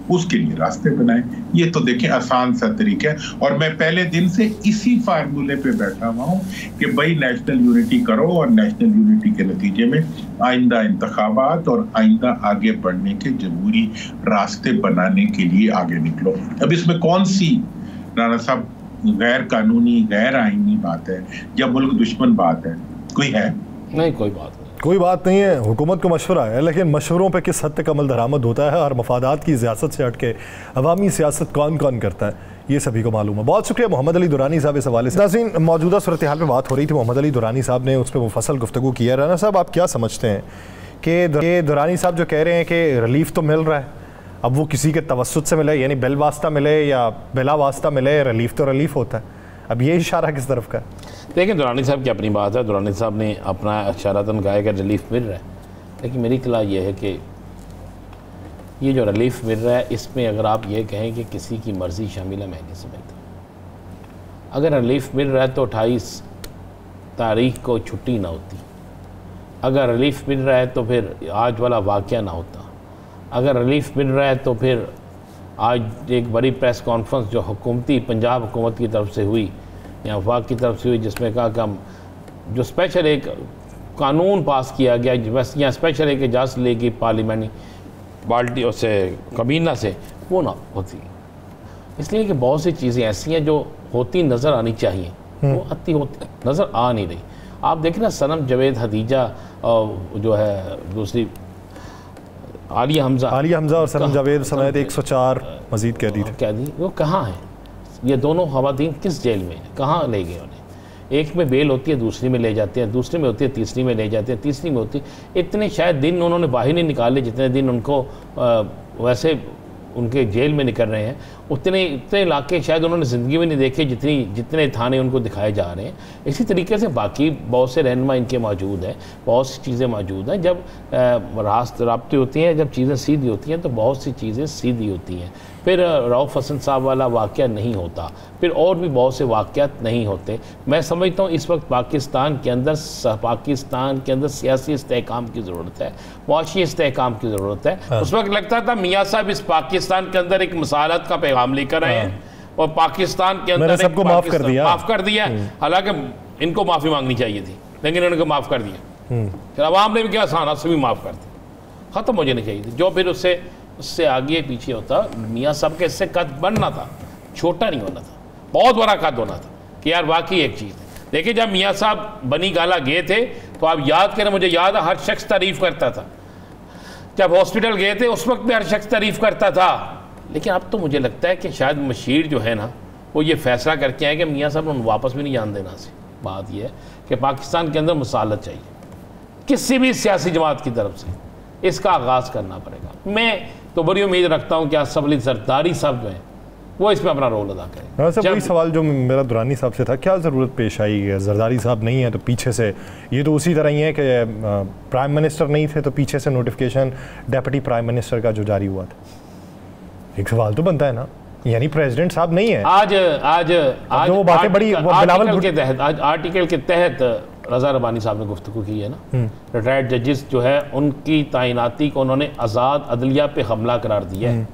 उसके लिए रास्ते बनाए। ये तो देखें आसान सा तरीका है, और मैं पहले दिन से इसी फार्मूले पे बैठा हुआ हूँ कि भाई नेशनल यूनिटी करो, और नेशनल यूनिटी के नतीजे में आइंदा इंतखाबात और आइंदा आगे बढ़ने के जमहूरी रास्ते बनाने के लिए आगे निकलो। अब इसमें कौन सी राणा साहब गैर कानूनी गैर आईनी बात है, जब मुल्क दुश्मन बात है? कोई है नहीं, कोई बात नहीं, कोई बात नहीं है। हुकूमत को मशवरा है, लेकिन मशवरों पे किस हद तक अमल दरामद होता है और मफादात की सियासत से हट के अवामी सियासत कौन कौन करता है, ये सभी को मालूम है। बहुत शुक्रिया मोहम्मद अली दुरानी साहब इस हवाले से। नाज़रीन, मौजूदा सूरत हाल पर बात हो रही थी, मोहम्मद अली दुरानी साहब ने उस पर मुफसल गुफ्तगू किया। राना साहब, आप क्या समझते हैं कि दुरानी साहब जो कह रहे हैं कि रिलीफ तो मिल रहा है, अब वो किसी के तवस्सुत से मिले, यानी बिल वास्ता मिले या बिला वास्ता मिले, रिलीफ तो रिलीफ होता है, अब ये इशारा किस तरफ का है? देखिए, दुरानी साहब की अपनी बात है, दुरानी साहब ने अपना इशारतन कहा कि रिलीफ मिल रहा है, लेकिन मेरी इत्तला ये है कि ये जो रिलीफ मिल रहा है इसमें अगर आप ये कहें कि किसी की मर्ज़ी शामिल है, मैं नहीं समझता। अगर रिलीफ मिल रहा है तो अट्ठाईस तारीख को छुट्टी ना होती, अगर रिलीफ मिल रहा है तो फिर आज वाला वाक़या ना होता, अगर रिलीफ मिल रहा है तो फिर आज एक बड़ी प्रेस कॉन्फ्रेंस जो हुकूमती पंजाब हुकूमत की तरफ से हुई या वफाक की तरफ से हुई, जिसमें कहा कि हम जो स्पेशल एक कानून पास किया गया, बस यहाँ स्पेशल एक इजाज़त लेगी पार्लियामेंटी बाल्टी से कबीना से, वो ना होती। इसलिए कि बहुत सी चीज़ें ऐसी हैं जो होती नज़र आनी चाहिए, वो आती होती नज़र आ नहीं रही। आप देखें ना, सनम जावेद, हदीजा जो है दूसरी आलिया हमजा आलिया हमजा और सनम जावेद समेत एक सौ चार मजीद कैदी थे, कैदी वो कहाँ हैं? ये दोनों खवातीन किस जेल में हैं? कहाँ ले गए उन्हें? एक में बेल होती है, दूसरी में ले जाते हैं, दूसरी में होती है, तीसरी में ले जाते हैं, तीसरी में होती है। इतने शायद दिन उन्होंने बाहर नहीं निकाले जितने दिन उनको आ, वैसे उनके जेल में निकल रहे हैं, उतने इतने इलाके शायद उन्होंने ज़िंदगी में नहीं देखे जितनी जितने थाने उनको दिखाए जा रहे हैं। इसी तरीके से बाकी बहुत से रहनुमा इनके मौजूद हैं, बहुत सी चीज़ें मौजूद हैं। जब रास्त राब्ते होती हैं, जब चीज़ें सीधी होती हैं तो बहुत सी चीज़ें सीधी होती हैं, फिर रऊफ़ हसन साहब वाला वाक़या नहीं होता, फिर और भी बहुत से वाक़यात नहीं होते। मैं समझता हूँ इस वक्त पाकिस्तान के अंदर पाकिस्तान के अंदर सियासी इस्तेहकाम की ज़रूरत है, मुआशी इस्तेहकाम की ज़रूरत है। हाँ। उस वक्त लगता था मियाँ साहब इस पाकिस्तान के अंदर एक मसालत का पैगाम लेकर आए हैं और पाकिस्तान के अंदर सबको माफ़ कर दिया माफ़ कर दिया हालांकि इनको माफ़ी मांगनी चाहिए थी, लेकिन इन्होंने माफ़ कर दिया। फिर अवाम ने भी क्या आसान से भी माफ़ कर दिया, ख़त्म हो जानी चाहिए थी। जो फिर उससे उससे आगे पीछे होता, मियाँ साहब के इससे कद बढ़ना था, छोटा नहीं होना था, बहुत बड़ा कद होना था कि यार वाकई एक चीज़ है। देखिए, जब मियाँ साहब बनी गाला गए थे तो आप याद करें, मुझे याद है हर शख्स तारीफ़ करता था। जब हॉस्पिटल गए थे उस वक्त भी हर शख्स तारीफ़ करता था, लेकिन अब तो मुझे लगता है कि शायद मशीर जो है ना वो ये फैसला करके आए कि मियाँ साहब उन्हें वापस भी नहीं जान देना से। बात यह है कि पाकिस्तान के अंदर मसालत चाहिए, किसी भी सियासी जमात की तरफ से इसका आगाज़ करना पड़ेगा। मैं तो बड़ी उम्मीद रखता हूँ कि आसफ अली जरदारी साहब जो हैं वो इसमें अपना रोल अदा करें। वैसे वही सवाल जो मेरा दुरानी साहब से था, क्या ज़रूरत पेश आई है? जरदारी साहब नहीं है तो पीछे से, ये तो उसी तरह ही है कि प्राइम मिनिस्टर नहीं थे तो पीछे से नोटिफिकेशन डेप्यूटी प्राइम मिनिस्टर का जो जारी हुआ था। एक सवाल तो बनता है ना, यानी प्रेसिडेंट साहब नहीं है। आज आज आज वो बातें बड़ी आर्टिकल के तहत आज आर्टिकल के तहत रज़ा रबानी साहब ने गुफ्तगू की है ना, रिटायर्ड जजेस जो है उनकी तैनाती को उन्होंने आज़ाद अदलिया पे हमला करार दिया है।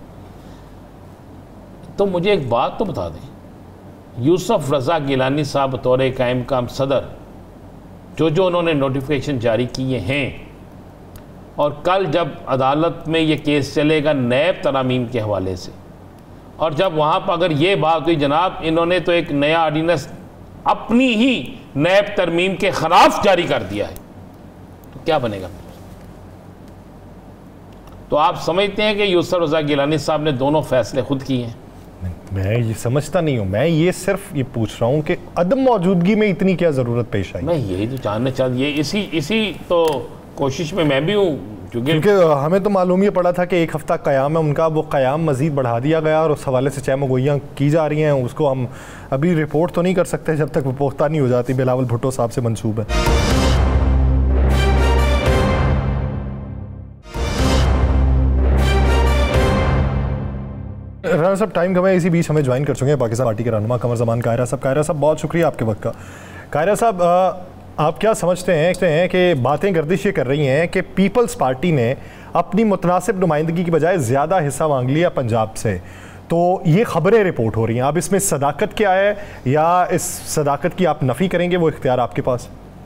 तो मुझे एक बात तो बता दें, यूसुफ रज़ा गिलानी साहब बतौर कायम काम सदर जो जो उन्होंने नोटिफिकेशन जारी किए हैं, और कल जब अदालत में ये केस चलेगा नैब तरामीम के हवाले से, और जब वहाँ पर अगर ये बात हुई जनाब इन्होंने तो एक नया ऑर्डिनेंस अपनी ही नैब तरमीम के खिलाफ जारी कर दिया है, तो क्या बनेगा? तो आप समझते हैं कि यूसुफ रज़ा गिलानी साहब ने दोनों फैसले खुद किए हैं? मैं ये समझता नहीं हूँ, मैं ये सिर्फ ये पूछ रहा हूँ कि अदम मौजूदगी में इतनी क्या ज़रूरत पेश आई? मैं यही तो जानना चाहती, इसी इसी तो कोशिश में मैं भी हूँ, क्योंकि हमें तो मालूम ही पड़ा था कि एक हफ़्ता क़याम है उनका, वो क़याम मज़ीद बढ़ा दिया गया और उस हवाले से चहमगोइयाँ की जा रही हैं। उसको हम अभी रिपोर्ट तो नहीं कर सकते जब तक वो पुख्ता नहीं हो जाती। बिलावल भुट्टो साहब से मंसूब है। राना साहब टाइम कम है, इसी बीच हमें ज्वाइन कर चुके हैं पाकिस्तान पार्टी के रहनुमा कमर ज़मान कायरा साहब। कायरा साहब बहुत शुक्रिया आपके वक्त का। कायरा साहब, आप क्या समझते हैं हैं कि बातें गर्दिश ये कर रही हैं कि पीपल्स पार्टी ने अपनी मुतनासिब नुमाइंदगी की बजाय ज़्यादा हिस्सा मांग लिया पंजाब से। तो ये खबरें रिपोर्ट हो रही हैं, अब इसमें सदाकत क्या है या इस सदाकत की आप नफ़ी करेंगे, वो इख्तियार आपके पास?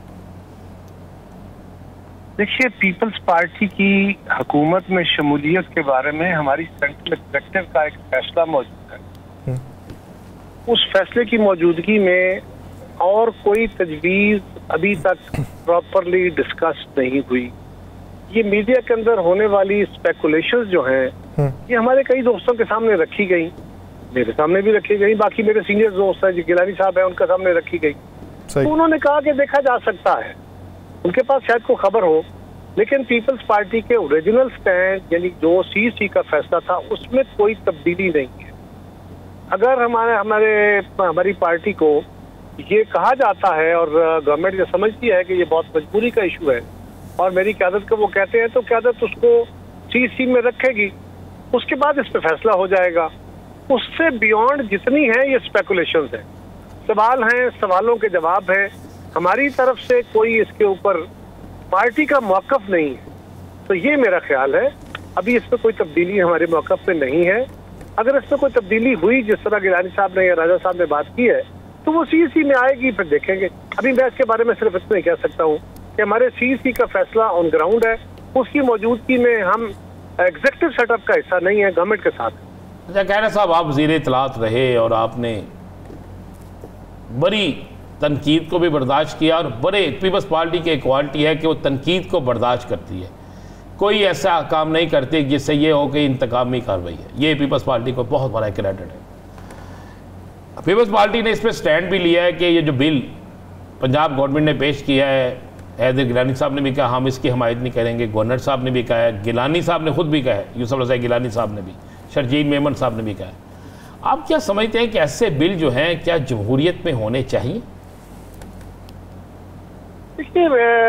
देखिए, पीपल्स पार्टी की हुकूमत में शमूलियत के बारे में हमारी सेंट्रल एग्जीक्यूटिव का एक फैसला मौजूद है। उस फैसले की मौजूदगी में और कोई तजवीज़ अभी तक प्रॉपरली डिस्कस नहीं हुई। ये मीडिया के अंदर होने वाली स्पेकुलेशंस जो हैं, ये हमारे कई दोस्तों के सामने रखी गई, मेरे सामने भी रखी गई, बाकी मेरे सीनियर दोस्त हैं जो गिलानी साहब हैं उनके सामने रखी गई। तो उन्होंने कहा कि देखा जा सकता है, उनके पास शायद को खबर हो, लेकिन पीपल्स पार्टी के ओरिजिनल स्टैंड यानी जो सी सी का फैसला था उसमें कोई तब्दीली नहीं है। अगर हमारे हमारे हमारी पार्टी को ये कहा जाता है और गवर्नमेंट ये समझती है कि ये बहुत मजबूरी का इशू है और मेरी क़यादत को वो कहते हैं, तो क़यादत उसको सी सी में रखेगी, उसके बाद इस पे फैसला हो जाएगा। उससे बियॉन्ड जितनी है ये स्पेकुलेशंस हैं, सवाल हैं, सवालों के जवाब हैं। हमारी तरफ से कोई इसके ऊपर पार्टी का मौक़िफ़ नहीं है। तो ये मेरा ख्याल है, अभी इस पर कोई तब्दीली हमारे मौक़िफ़ पे नहीं है। अगर इस पर कोई तब्दीली हुई, जिस तरह गिलानी साहब ने या राजा साहब ने बात की है, तो वो सी सी में आएगी, फिर देखेंगे। अभी मैं इसके बारे में सिर्फ इतना ही कह सकता हूँ कि हमारे सी सी का फैसला ऑन ग्राउंड है, उसकी मौजूदगी में हम एग्जीक्यूटिव सेटअप का हिस्सा नहीं है, गवर्नमेंट के साथ। अच्छा कहना साहब, आप वज़ीर इत्तलात रहे और आपने बड़ी तनकीद को भी बर्दाश्त किया और बड़े पीपल्स पार्टी की क्वालिटी है कि वो तनकीद को बर्दाश्त करती है, कोई ऐसा काम नहीं करती जिससे ये हो कि इंतकामी कार्रवाई है। ये पीपल्स पार्टी को बहुत बड़ा क्रेडिट है। पीपल्स पार्टी ने इस पर स्टैंड भी लिया है कि ये जो बिल पंजाब गवर्नमेंट ने पेश किया है, हैदर गिलानी साहब ने भी कहा हम इसकी हमायत नहीं करेंगे, गवर्नर साहब ने भी कहा है, गिलानी साहब ने खुद भी कहा है, यूसुफ रज़ा गिलानी साहब ने भी, शरजील मेमन साहब ने भी कहा है। आप क्या समझते हैं कि ऐसे बिल जो हैं क्या जमहूरियत में होने चाहिए? देखिए,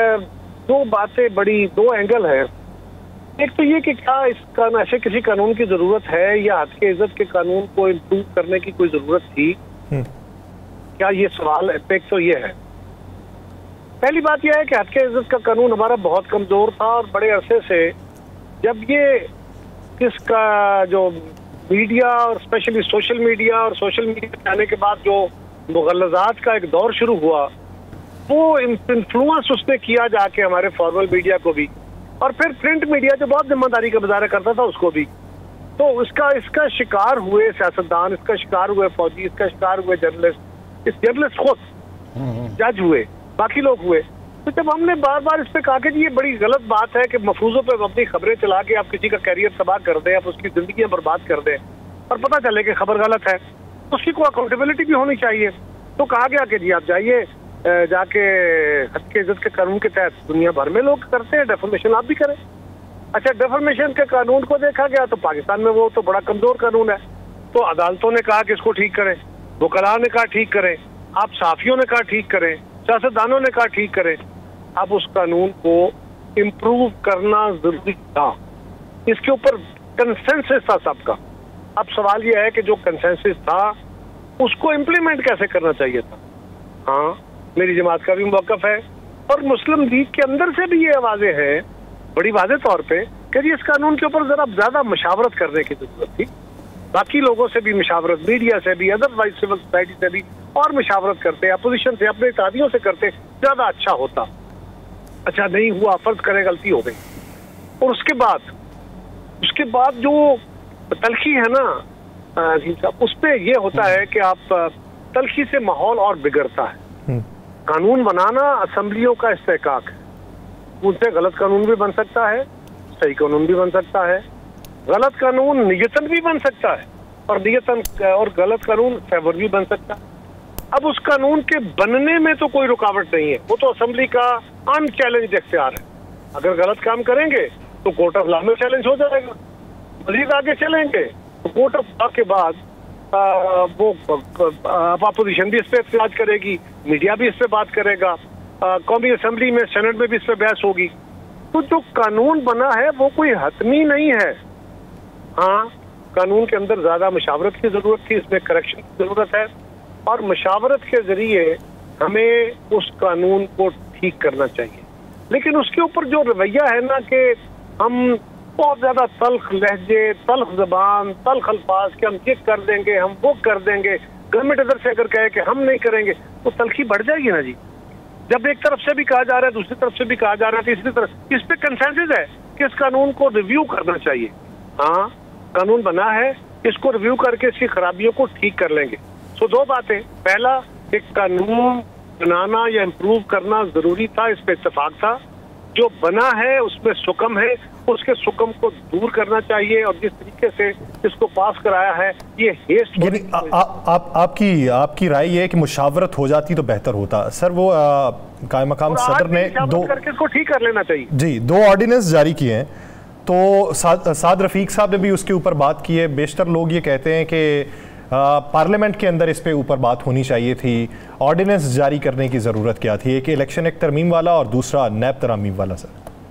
दो बातें बड़ी, दो एंगल है। एक तो ये कि क्या इसका ऐसे किसी कानून की जरूरत है या हद के इज्जत के कानून को इम्प्रूव करने की कोई जरूरत थी, क्या ये सवाल एक तो ये है। पहली बात यह है कि हद के इज्जत का कानून हमारा बहुत कमजोर था और बड़े अरसे से जब ये इसका जो मीडिया और स्पेशली सोशल मीडिया और सोशल मीडिया के आने के बाद जो मुगल्लजात का एक दौर शुरू हुआ, वो इन्फ्लुएंस उसने किया जाके हमारे फॉर्मल मीडिया को भी और फिर प्रिंट मीडिया जो बहुत जिम्मेदारी का मुजाहरा करता था उसको भी। तो इसका इसका शिकार हुए सियासतदान, इसका शिकार हुए फौजी, इसका शिकार हुए जर्नलिस्ट, इस जर्नलिस्ट खुद जज हुए, बाकी लोग हुए। तो जब हमने बार बार इस पे कहा कि ये बड़ी गलत बात है कि मफरूजों पे अपनी खबरें चला के आप किसी का कैरियर तबाह कर दें, आप उसकी जिंदगी बर्बाद कर दें और पता चले कि खबर गलत है, तो उसकी कोई अकाउंटेबिलिटी भी होनी चाहिए। तो कहा गया कि जी आप जाइए, जाके हद के इज्जत के कानून के तहत दुनिया भर में लोग करते हैं, डेफर्मेशन आप भी करें। अच्छा, डेफर्मेशन के कानून को देखा गया तो पाकिस्तान में वो तो बड़ा कमजोर कानून है, तो अदालतों ने कहा कि इसको ठीक करें, वकला ने कहा ठीक करें, आप साफियों ने कहा ठीक करें, सियासतदानों ने कहा ठीक करें। अब उस कानून को इम्प्रूव करना जरूरी था, इसके ऊपर कंसेंसस था सबका। अब सवाल यह है कि जो कंसेंसस था उसको इम्प्लीमेंट कैसे करना चाहिए था। हाँ, मेरी जमात का भी मौक़िफ़ है और मुस्लिम लीग के अंदर से भी ये आवाज़ें हैं बड़ी वाज़े तौर पे कि जी इस कानून के ऊपर ज़रा ज़्यादा मशावरत करने की ज़रूरत थी, बाकी लोगों से भी मशावरत, मीडिया से भी, अदरवाइज सिविल सोसाइटी से भी और मशावरत करते, अपोजिशन से, अपने इत्तेहादियों से करते, ज़्यादा अच्छा होता। अच्छा नहीं हुआ, फर्ज करें गलती हो गई। और उसके बाद उसके बाद जो तलखी है ना अजीम साहब, उस पर यह होता है कि आप तलखी से माहौल और बिगड़ता है। कानून बनाना असम्बलियों का इस्तेहकाक है, उनसे गलत कानून भी बन सकता है, सही कानून भी बन सकता है। गलत कानून नियतन भी बन सकता है और नियतन और गलत कानून फेवर भी बन सकता है। अब उस कानून के बनने में तो कोई रुकावट नहीं है, वो तो असम्बली का अनचैलेंज इख्तियार है। अगर गलत काम करेंगे तो कोर्ट ऑफ लॉ में चैलेंज हो जाएगा, मजीद आगे चलेंगे तो कोर्ट ऑफ लॉ के बाद आ, वो अपोजिशन भी इस पर एहतजाज करेगी, मीडिया भी इस पर बात करेगा, कौमी असम्बली में, सेनेट में भी इस पर बहस होगी। तो जो कानून बना है वो कोई हतमी नहीं है। हाँ, कानून के अंदर ज्यादा मशावरत की जरूरत थी, इसमें करेक्शन की जरूरत है और मशावरत के जरिए हमें उस कानून को ठीक करना चाहिए। लेकिन उसके ऊपर जो रवैया है ना कि हम बहुत ज्यादा तल्ख लहजे, तल्ख जबान, तल्ख अल्फाज कि हम ये कर देंगे, हम वो कर देंगे, गवर्नमेंट इधर से अगर कहे कि हम नहीं करेंगे तो तल्खी बढ़ जाएगी ना जी। जब एक तरफ से भी कहा जा रहा है, दूसरी तरफ से भी कहा जा रहा है, तीसरी तरफ, इस पे कंसेंसस है कि इस कानून को रिव्यू करना चाहिए। हाँ, कानून बना है, इसको रिव्यू करके इसकी खराबियों को ठीक कर लेंगे। सो दो बातें, पहला एक कानून बनाना या इम्प्रूव करना जरूरी था, इस पे इत्तेफाक था। जो बना है उसमें सुकम है, उसके सुकम को दूर करना चाहिए, और जिस तरीके से इसको पास कराया है ये हेस्ट। यानी आ, आ, आप आपकी आपकी राय ये है कि मुशावरत हो जाती तो बेहतर होता। सर वो कायम मकाम सदर ने दो करके इसको ठीक कर लेना चाहिए जी, दो ऑर्डिनेंस जारी किए हैं, तो साद, साद रफीक साहब ने भी उसके ऊपर बात की है। बेशतर लोग ये कहते हैं कि पार्लियामेंट के अंदर इस पे ऊपर बात होनी चाहिए थी, ऑर्डिनेंस जारी करने की ज़रूरत क्या थी? एक इलेक्शन एक तरमीम वाला और दूसरा नैब तरमीम वाला। सर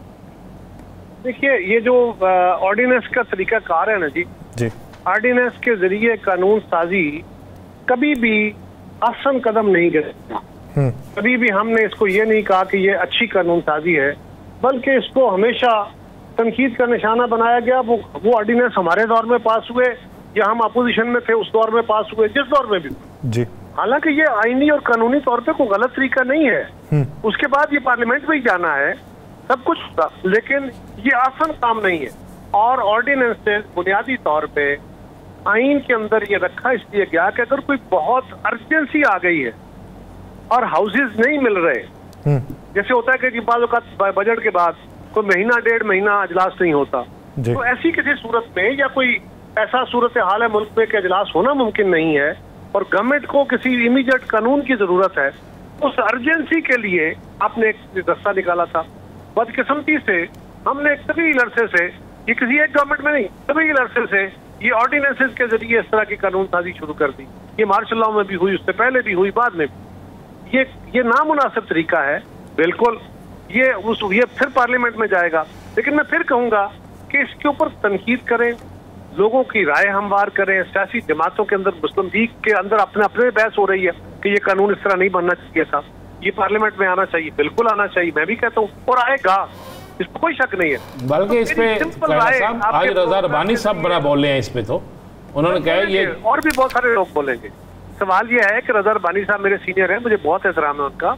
देखिए, ये जो ऑर्डिनेंस का तरीका कार है ना जी जी ऑर्डिनेंस के जरिए कानून साजी कभी भी आसान कदम नहीं गिरेगा। कभी भी हमने इसको ये नहीं कहा कि ये अच्छी कानून साजी है, बल्कि इसको हमेशा तनकीद का निशाना बनाया गया। वो वो ऑर्डिनेंस हमारे दौर में पास हुए या हम अपोजिशन में थे उस दौर में पास हुए, जिस दौर में भी जी। हालांकि ये आईनी और कानूनी तौर पे कोई गलत तरीका नहीं है। उसके बाद ये पार्लियामेंट में ही जाना है, सब कुछ था, लेकिन ये आसान काम नहीं है। और ऑर्डिनेंस से बुनियादी तौर पे आइन के अंदर ये रखा इसलिए गया कि अगर कोई बहुत अर्जेंसी आ गई है और हाउसेज नहीं मिल रहे, जैसे होता है कि बाज़ औक़ात बजट के बाद कोई महीना डेढ़ महीना अजलास नहीं होता, तो ऐसी किसी सूरत में या कोई ऐसा सूरत हाल है मुल्क में कि अजलास होना मुमकिन नहीं है और गवर्नमेंट को किसी इमीडिएट कानून की जरूरत है, उस अर्जेंसी के लिए आपने एक रास्ता निकाला था। बदकिस्मती से हमने एक तवील अरसे से, ये किसी एक गवर्नमेंट में नहीं, तवील अरसे से ये ऑर्डिनेंसेस के जरिए इस तरह की कानून साजी शुरू कर दी। ये मार्शल लॉ में भी हुई, उससे पहले भी हुई, बाद में भी। ये ये नामुनासिब तरीका है, बिल्कुल। ये उस ये फिर पार्लियामेंट में जाएगा, लेकिन मैं फिर कहूंगा कि इसके ऊपर तनकीद करें, लोगों की राय हमवार करें। सियासी जमातों के अंदर, मुस्लिम लीग के अंदर अपने अपने बहस हो रही है कि ये कानून इस तरह नहीं बनना चाहिए था, ये पार्लियामेंट में आना चाहिए, बिल्कुल आना चाहिए, मैं भी कहता हूँ, और आएगा, इसमें कोई शक नहीं है। बल्कि इस पे आज रजा रबानी साहब बड़ा बोले हैं इस पे, तो उन्होंने कहा ये, और भी बहुत सारे लोग बोलेंगे। सवाल ये है कि रजा रबानी साहब मेरे सीनियर हैं, मुझे बहुत एहतराम है उनका।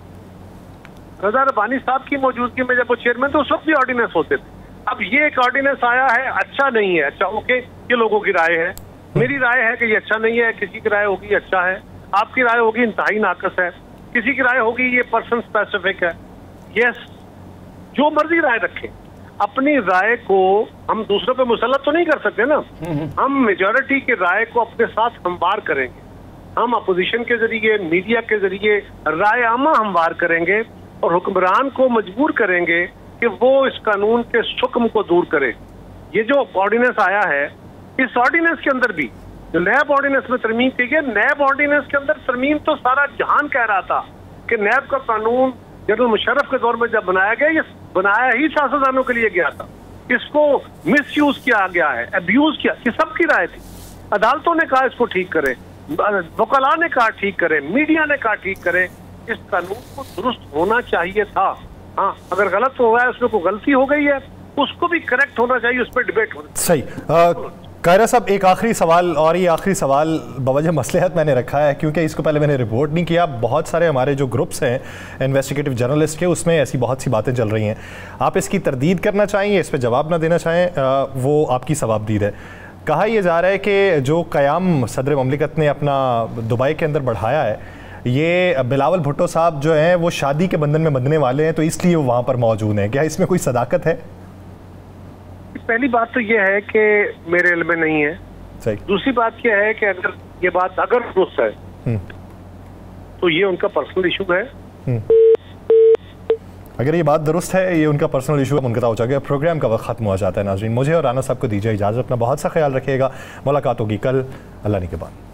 रजा रबानी साहब की मौजूदगी में जब वो चेयरमैन थे उस वक्त भी ऑर्डिनेंस होते थे। अब ये एक ऑर्डिनेंस आया है, अच्छा नहीं है, अच्छा ओके, ये लोगों की राय है, मेरी राय है कि ये अच्छा नहीं है, किसी की राय होगी अच्छा है, आपकी राय होगी इंतहाई नाकस है, किसी की राय होगी ये पर्सन स्पेसिफिक है। यस, जो मर्जी राय रखें, अपनी राय को हम दूसरों पे मुसल्लत तो नहीं कर सकते ना। हम मेजॉरिटी की राय को अपने साथ हमवार करेंगे, हम अपोजिशन के जरिए, मीडिया के जरिए राय आमा हमवार करेंगे और हुक्मरान को मजबूर करेंगे कि वो इस कानून के शुक्म को दूर करे। ये जो ऑर्डिनेंस आया है, इस ऑर्डिनेंस के अंदर भी जो नैब ऑर्डिनेंस में तरमीम की गई, नैब ऑर्डिनेंस के अंदर तरमीम तो सारा जहान कह रहा था कि नैब का कानून जनरल मुशर्रफ के दौर में जब बनाया गया, ये बनाया ही सियासतदानों के लिए गया था, इसको मिस यूज किया गया है, अब्यूज किया, ये सबकी राय थी। अदालतों ने कहा इसको ठीक करें, वकला ने कहा ठीक करें, मीडिया ने कहा ठीक करें। इस कानून को दुरुस्त होना चाहिए था। हाँ, अगर गलत हुआ है, उसमें कोई गलती हो गई है, उसको भी करेक्ट होना चाहिए, उस पर डिबेट होना सही। कायरा साहब, एक आखिरी सवाल, और ये आखिरी सवाल बवजह मसलहत मैंने रखा है क्योंकि इसको पहले मैंने रिपोर्ट नहीं किया। बहुत सारे हमारे जो ग्रुप्स हैं इन्वेस्टिगेटिव जर्नलिस्ट के, उसमें ऐसी बहुत सी बातें चल रही हैं। आप इसकी तरदीद करना चाहेंगे, इस पर जवाब ना देना चाहें, वो आपकी सवाबदीद है। कहा यह जा रहा है कि जो क़याम सदर ममलिकत ने अपना दुबई के अंदर बढ़ाया है, ये बिलावल भुट्टो साहब जो हैं वो शादी के बंधन में बंधने वाले हैं, तो इसलिए वो वहाँ पर मौजूद हैं। क्या इसमें कोई सदाकत है? पहली बात तो ये है कि मेरे इल्म में नहीं है। सही। दूसरी बात यह है कि अगर ये बात अगर दुरुस्त है तो ये उनका पर्सनल इशू है। अगर ये बात दुरुस्त है, ये उनका पर्सनल इशू है, मुनक़ता हो जाएगा। प्रोग्राम का वक्त खत्म हो जाता है। नाज़रीन, मुझे और राना साहब को दीजिए इजाज़त। अपना बहुत सा ख्याल रखिएगा। मुलाकात होगी कल, अल्लाह ने के बाद।